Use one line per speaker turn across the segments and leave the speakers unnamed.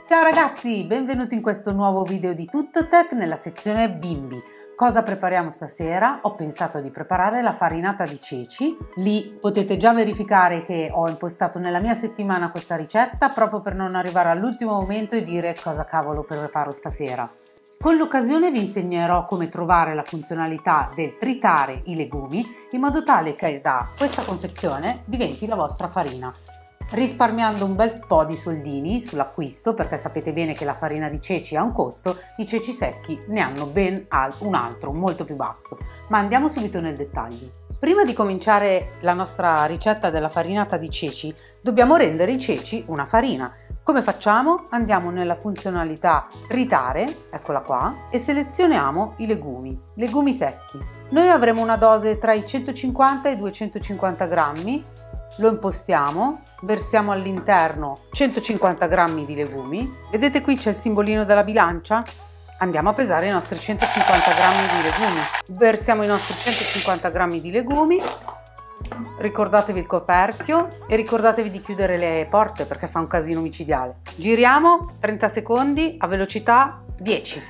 Ciao ragazzi, benvenuti in questo nuovo video di Tuttotech nella sezione bimbi. Cosa prepariamo stasera? Ho pensato di preparare la farinata di ceci. Lì potete già verificare che ho impostato nella mia settimana questa ricetta proprio per non arrivare all'ultimo momento e dire cosa cavolo preparo stasera. Con l'occasione vi insegnerò come trovare la funzionalità del tritare i legumi in modo tale che da questa confezione diventi la vostra farina, risparmiando un bel po' di soldini sull'acquisto, perché sapete bene che la farina di ceci ha un costo, i ceci secchi ne hanno ben un altro, molto più basso. Ma andiamo subito nel dettaglio. Prima di cominciare la nostra ricetta della farinata di ceci, dobbiamo rendere i ceci una farina. Come facciamo? Andiamo nella funzionalità tritare, eccola qua, e selezioniamo i legumi secchi. Noi avremo una dose tra i 150 e i 250 grammi. Lo impostiamo, versiamo all'interno 150 grammi di legumi. Vedete qui c'è il simbolino della bilancia? Andiamo a pesare i nostri 150 grammi di legumi. Versiamo i nostri 150 grammi di legumi. Ricordatevi il coperchio e ricordatevi di chiudere le porte perché fa un casino micidiale. Giriamo 30 secondi a velocità 10.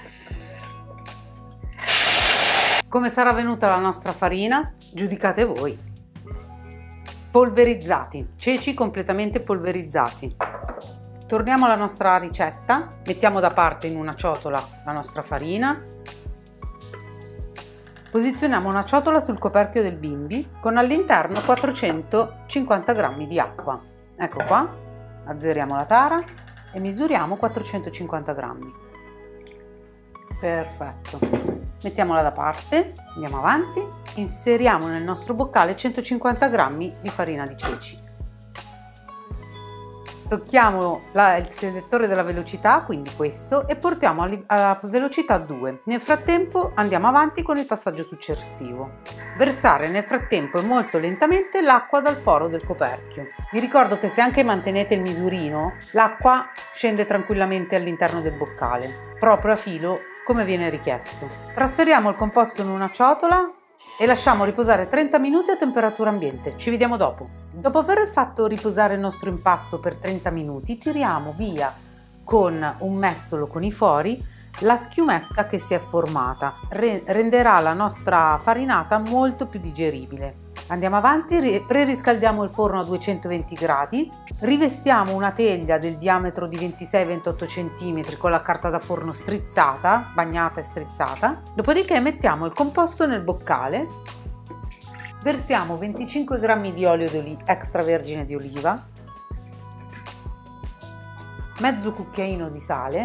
Come sarà venuta la nostra farina? Giudicate voi. Polverizzati, ceci completamente polverizzati. Torniamo alla nostra ricetta, mettiamo da parte in una ciotola la nostra farina, posizioniamo una ciotola sul coperchio del bimbi con all'interno 450 grammi di acqua. Ecco qua, azzeriamo la tara e misuriamo 450 grammi. Perfetto, mettiamola da parte, andiamo avanti, inseriamo nel nostro boccale 150 grammi di farina di ceci. Tocchiamo il selettore della velocità, quindi questo, e portiamo alla velocità 2. Nel frattempo andiamo avanti con il passaggio successivo. Versare nel frattempo e molto lentamente l'acqua dal foro del coperchio. Vi ricordo che se anche mantenete il misurino, l'acqua scende tranquillamente all'interno del boccale, proprio a filo come viene richiesto. Trasferiamo il composto in una ciotola e lasciamo riposare 30 minuti a temperatura ambiente. Ci vediamo dopo. Dopo aver fatto riposare il nostro impasto per 30 minuti, tiriamo via con un mestolo con i fori la schiumetta che si è formata. Renderà la nostra farinata molto più digeribile. Andiamo avanti, preriscaldiamo il forno a 220 gradi, rivestiamo una teglia del diametro di 26-28 cm con la carta da forno strizzata, bagnata e strizzata, dopodiché mettiamo il composto nel boccale, versiamo 25 g di olio extravergine di oliva, mezzo cucchiaino di sale,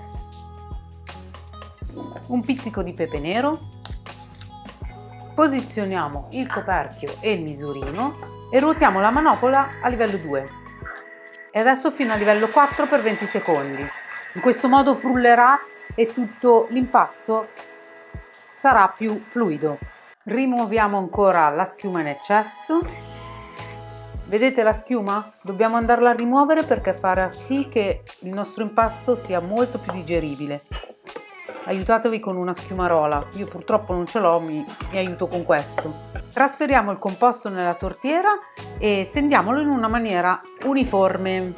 un pizzico di pepe nero, posizioniamo il coperchio e il misurino e ruotiamo la manopola a livello 2 e adesso fino a livello 4 per 20 secondi. In questo modo frullerà e tutto l'impasto sarà più fluido. Rimuoviamo ancora la schiuma in eccesso. Vedete la schiuma? Dobbiamo andarla a rimuovere perché farà sì che il nostro impasto sia molto più digeribile. Aiutatevi con una schiumarola, io purtroppo non ce l'ho, mi aiuto con questo. Trasferiamo il composto nella tortiera e stendiamolo in una maniera uniforme.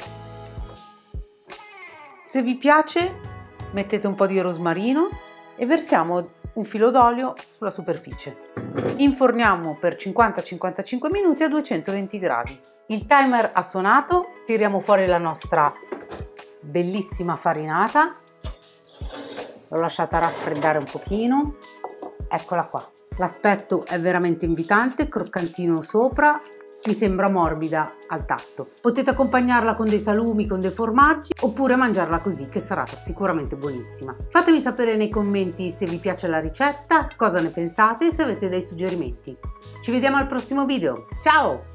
Se vi piace mettete un po' di rosmarino e versiamo un filo d'olio sulla superficie. Inforniamo per 50-55 minuti a 220 gradi. Il timer ha suonato, tiriamo fuori la nostra bellissima farinata. L'ho lasciata raffreddare un pochino, eccola qua. L'aspetto è veramente invitante, croccantino sopra, mi sembra morbida al tatto. Potete accompagnarla con dei salumi, con dei formaggi, oppure mangiarla così, che sarà sicuramente buonissima. Fatemi sapere nei commenti se vi piace la ricetta, cosa ne pensate e se avete dei suggerimenti. Ci vediamo al prossimo video, ciao!